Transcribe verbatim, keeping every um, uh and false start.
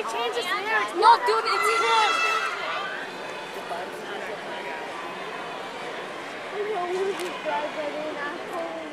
change his hair. No, dude, it's him. I know who's this guy, but they're not